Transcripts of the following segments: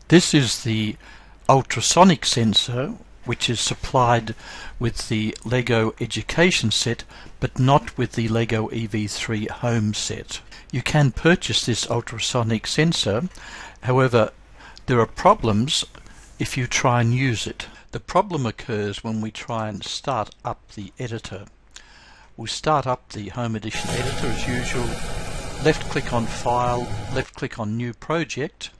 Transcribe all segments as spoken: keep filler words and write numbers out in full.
This is the ultrasonic sensor, which is supplied with the LEGO Education set, but not with the LEGO E V three Home set. You can purchase this ultrasonic sensor, however there are problems if you try and use it. The problem occurs when we try and start up the editor. We start up the Home Edition editor as usual, left click on File, left click on New Project,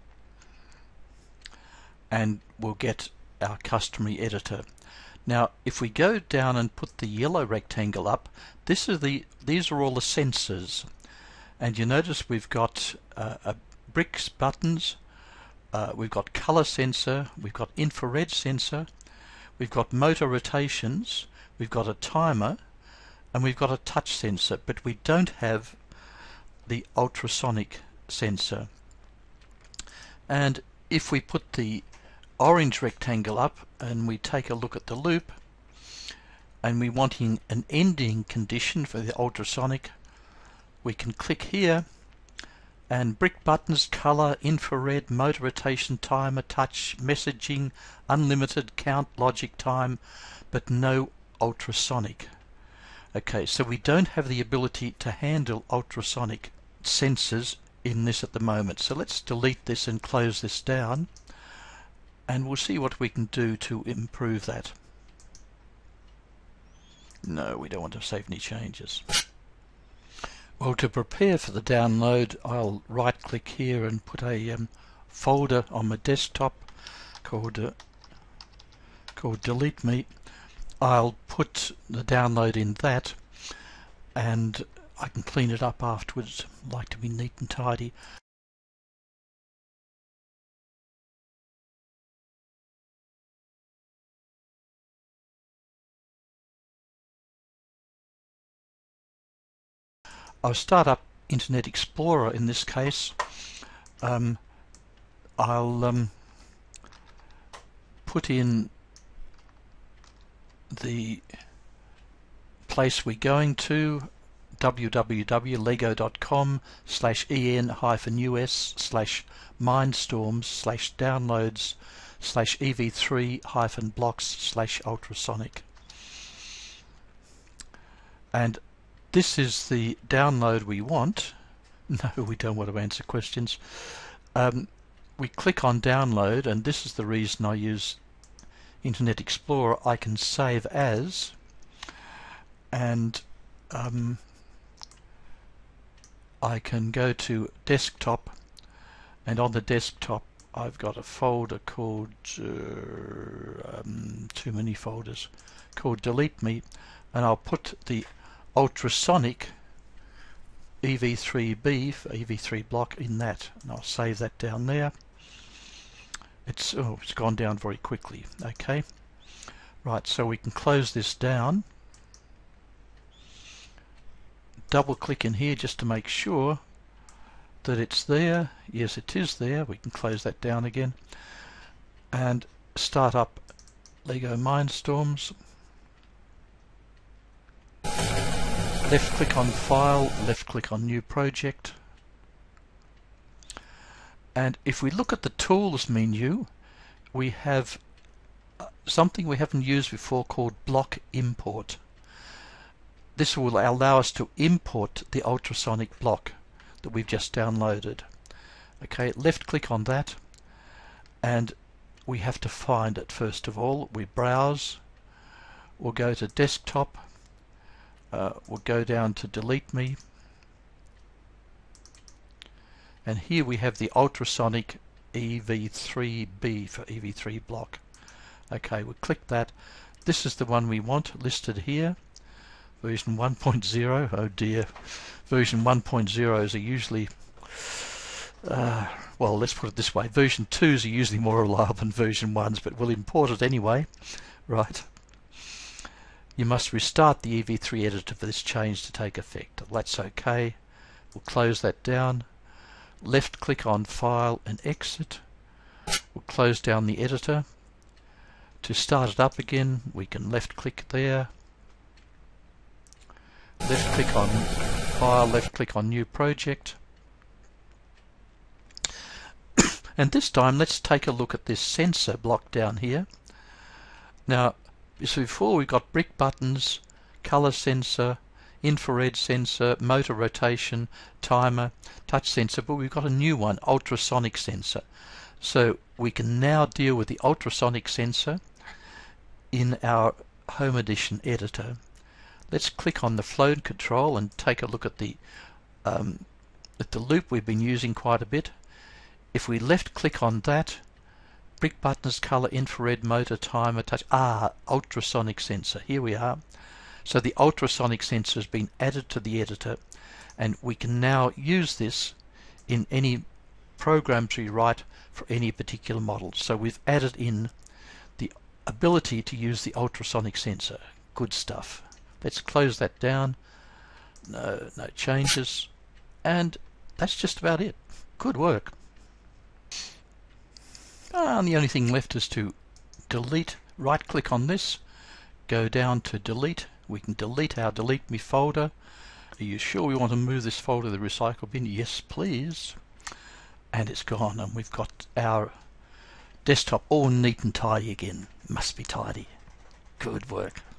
and we'll get our customary editor. Now if we go down and put the yellow rectangle up, this is the these are all the sensors, and you notice we've got uh, a bricks buttons, uh, we've got color sensor, we've got infrared sensor, we've got motor rotations, we've got a timer, and we've got a touch sensor, but we don't have the ultrasonic sensor. And if we put the orange rectangle up and we take a look at the loop, and we're wanting an ending condition for the ultrasonic, we can click here, and brick buttons, color, infrared, motor rotation, timer, touch, messaging, unlimited, count, logic, time, but no ultrasonic. Okay, so we don't have the ability to handle ultrasonic sensors in this at the moment. So let's delete this and close this down, and we'll see what we can do to improve that. No, we don't want to save any changes. Well, to prepare for the download, I'll right click here and put a um, folder on my desktop called uh, called Delete Me. I'll put the download in that, and I can clean it up afterwards. I like to be neat and tidy. I'll start up Internet Explorer in this case. Um, I'll um, put in the place we're going to, w w w dot lego dot com slash en hyphen us slash mindstorms slash downloads slash e v three hyphen blocks slash ultrasonic. And this is the download we want. No, we don't want to answer questions. Um, we click on download, and this is the reason I use Internet Explorer. I can save as, and um, I can go to desktop, and on the desktop I've got a folder called uh, um, too many folders called Delete Me, and I'll put the ultrasonic E V three B for E V three block in that, and I'll save that down there. It's oh, it's gone down very quickly. Okay, right, so we can close this down. Double click in here just to make sure that it's there. Yes, it is there. We can close that down again and start up LEGO MindStorms. Left click on File, left click on New Project, and if we look at the Tools menu, we have something we haven't used before called Block Import. This will allow us to import the ultrasonic block that we've just downloaded. Okay, left click on that, and we have to find it first of all. We browse, we'll go to Desktop, Uh, we'll go down to Delete Me, and here we have the ultrasonic E V three B for E V three block. Okay, we'll click that. This is the one we want listed here, version one point zero. Oh dear, version one point zeros are usually uh, well, let's put it this way, version twos are usually more reliable than version ones, but we'll import it anyway. Right, you must restart the E V three editor for this change to take effect. That's okay. We'll close that down. Left click on File and Exit. We'll close down the editor. To start it up again, we can left click there. Left click on File, left click on New Project. And this time let's take a look at this sensor block down here. Now, so before we've got brick buttons, color sensor, infrared sensor, motor rotation, timer, touch sensor, but we've got a new one, ultrasonic sensor. So we can now deal with the ultrasonic sensor in our Home Edition editor. Let's click on the flow control and take a look at the um, at the loop we've been using quite a bit. If we left click on that, brick buttons, color, infrared, motor, timer, touch, ah, ultrasonic sensor, here we are. So the ultrasonic sensor has been added to the editor, and we can now use this in any programs we write for any particular model. So we've added in the ability to use the ultrasonic sensor. Good stuff. Let's close that down. No, no changes. And that's just about it. Good work. And the only thing left is to delete. Right click on this, go down to delete. We can delete our delete me folder. Are you sure we want to move this folder to the recycle bin? Yes, please. And it's gone, and we've got our desktop all neat and tidy again. Must be tidy. Good work.